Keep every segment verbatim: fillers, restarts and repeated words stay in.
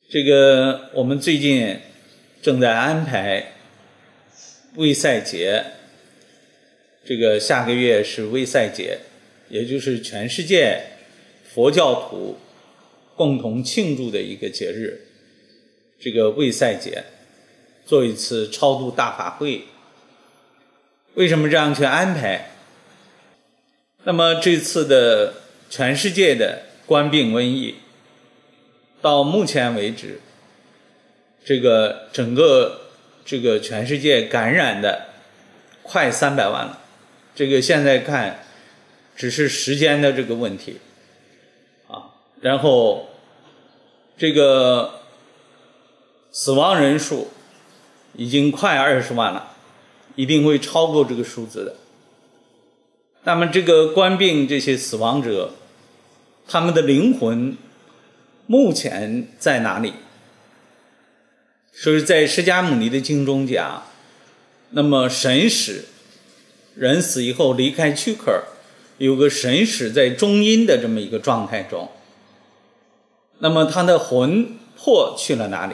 这个我们最近正在安排卫赛节，这个下个月是卫赛节，也就是全世界佛教徒共同庆祝的一个节日，这个卫赛节做一次超度大法会。为什么这样去安排？那么这次的全世界的冠病瘟疫到目前为止，这个整个这个全世界感染的快三百万了，这个现在看只是时间的这个问题啊。然后这个死亡人数已经快二十万了，一定会超过这个数字的。那么这个冠病这些死亡者，他们的灵魂目前在哪里？所以在释迦牟尼的经中讲，那么神使，人死以后离开躯壳，有个神使在中阴的这么一个状态中，那么他的魂魄去了哪里？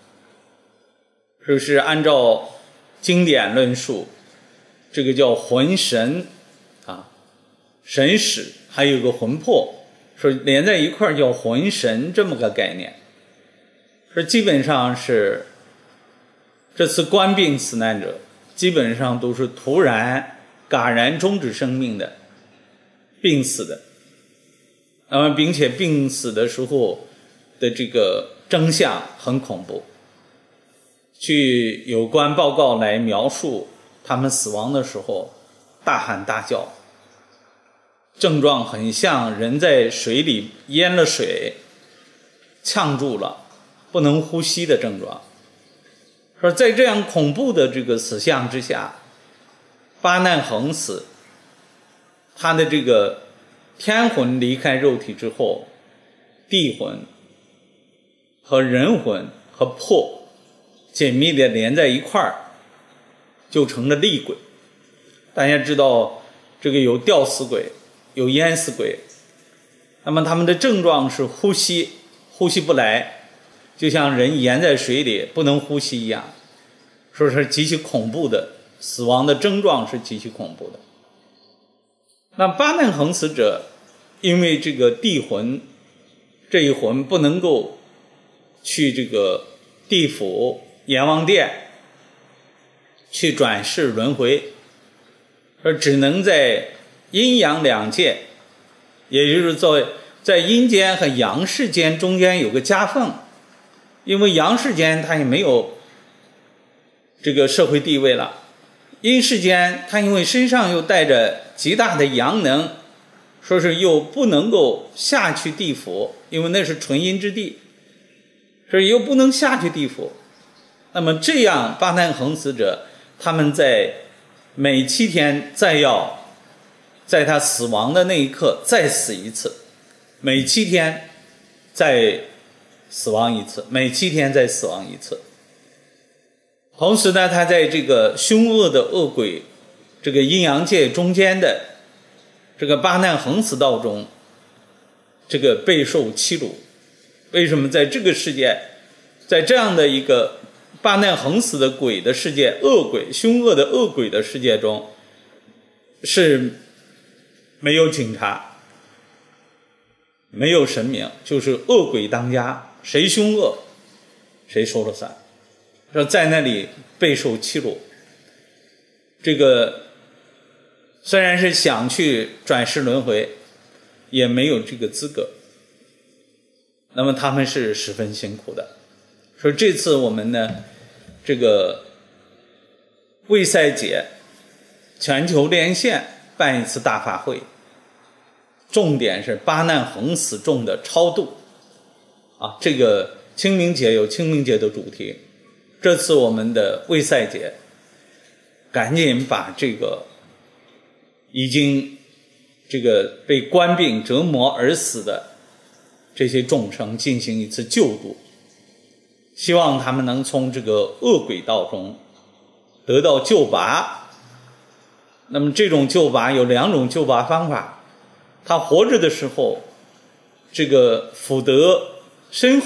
就是按照经典论述，这个叫魂神啊，神使还有个魂魄，说连在一块叫魂神这么个概念。说基本上是这次冠病死难者基本上都是突然戛然终止生命的病死的，那么并且病死的时候的这个征象很恐怖，据有关报告来描述他们死亡的时候大喊大叫，症状很像人在水里淹了水呛住了不能呼吸的症状。说在这样恐怖的这个死相之下，八难横死，他的这个天魂离开肉体之后，地魂和人魂和魄紧密的连在一块儿，就成了厉鬼。大家知道这个有吊死鬼有淹死鬼，那么他们的症状是呼吸呼吸不来，就像人淹在水里不能呼吸一样，说是极其恐怖的，死亡的症状是极其恐怖的。那八难横死者，因为这个地魂这一魂不能够去这个地府阎王殿去转世轮回，而只能在阴阳两界，也就是在在阴间和阳世间中间有个夹缝，因为阳世间它也没有这个社会地位了，阴世间它因为身上又带着极大的阳能，说是又不能够下去地府，因为那是纯阴之地，所以又不能下去地府。那么这样八难横死者，他们在每七天再要在他死亡的那一刻再死一次，每七天再死亡一次，每七天再死亡一次。同时呢，他在这个凶恶的恶鬼这个阴阳界中间的这个八难横死道中，这个备受欺辱。为什么在这个世界，在这样的一个八难横死的鬼的世界，恶鬼凶恶的恶鬼的世界中，是没有警察没有神明，就是恶鬼当家，谁凶恶谁说了算，说在那里备受欺辱。这个虽然是想去转世轮回，也没有这个资格，那么他们是十分辛苦的。说这次我们呢，这个卫赛节全球连线办一次大法会，重点是八难横死众的超度啊。这个清明节有清明节的主题，这次我们的卫赛节赶紧把这个已经这个被冠病折磨而死的这些众生进行一次救度，希望他们能从这个恶鬼道中得到救拔。那么这种救拔有两种救拔方法，他活着的时候这个福德深厚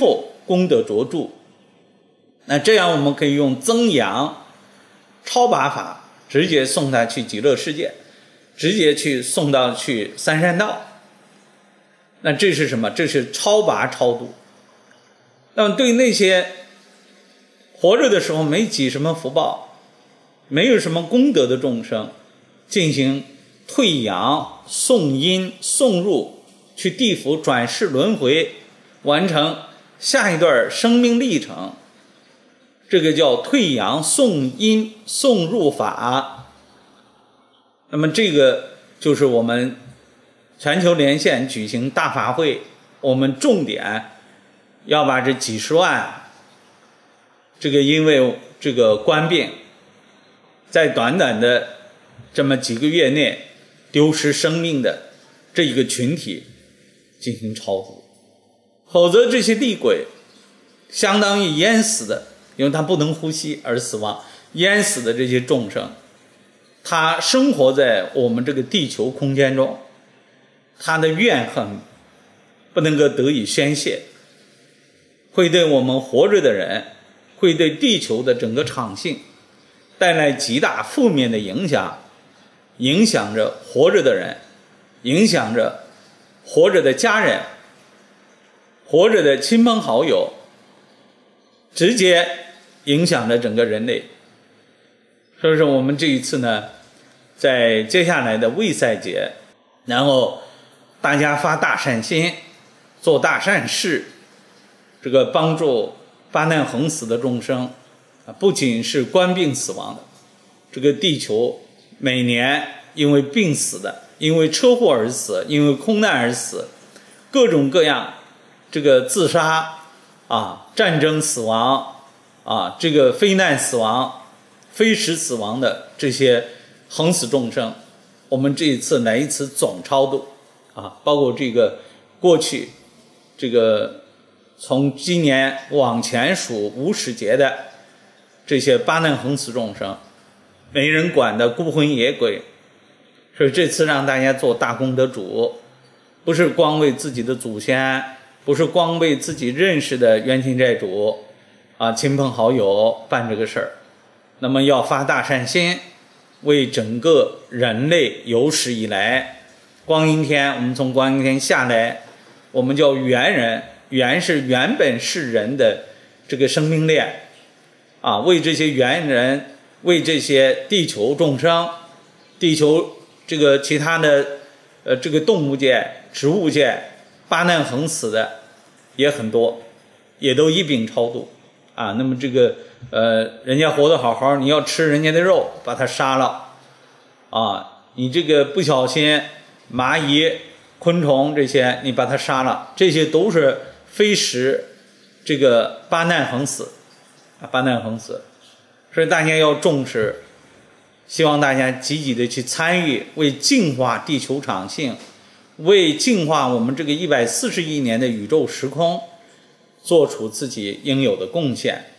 功德卓著。那这样我们可以用增阳超拔法直接送他去极乐世界，直接去送到去三善道。那这是什么？这是超拔超度。那么对那些活着的时候没积什么福报，没有什么功德的众生，进行退阳、送阴、送入，去地府转世轮回，完成下一段生命历程。这个叫退阳送阴送入法。那么这个就是我们全球连线举行大法会，我们重点要把这几十万这个因为这个官病在短短的这么几个月内丢失生命的这一个群体进行超度，否则这些厉鬼相当于淹死的，因为他不能呼吸而死亡，淹死的这些众生，他生活在我们这个地球空间中，他的怨恨不能够得以宣泄，会对我们活着的人，会对地球的整个场性带来极大负面的影响，影响着活着的人，影响着活着的家人，活着的亲朋好友，直接影响着整个人类。所以说我们这一次呢，在接下来的卫赛节，然后大家发大善心，做大善事，这个帮助发难横死的众生，不仅是官病死亡的，这个地球每年因为病死的，因为车祸而死，因为空难而死，各种各样这个自杀啊、战争死亡啊、这个非难死亡、非时死亡的这些横死众生，我们这一次来一次总超度啊，包括这个过去这个从今年往前数无始劫的这些八难横死众生，没人管的孤魂野鬼。所以这次让大家做大功德主，不是光为自己的祖先，不是光为自己认识的冤亲债主啊、亲朋好友办这个事儿，那么要发大善心，为整个人类有史以来光阴天，我们从光阴天下来，我们叫原人，原是原本是人的这个生命链啊，为这些原人，为这些地球众生，地球这个其他的呃这个动物界、植物界八难横死的也很多，也都一并超度啊。那么这个呃人家活得好好，你要吃人家的肉，把他杀了啊，你这个不小心蚂蚁、昆虫这些你把它杀了，这些都是非时这个八难横死啊，八难横死。所以大家要重视，希望大家积极的去参与，为净化地球场性，为净化我们这个一百四十亿年的宇宙时空做出自己应有的贡献。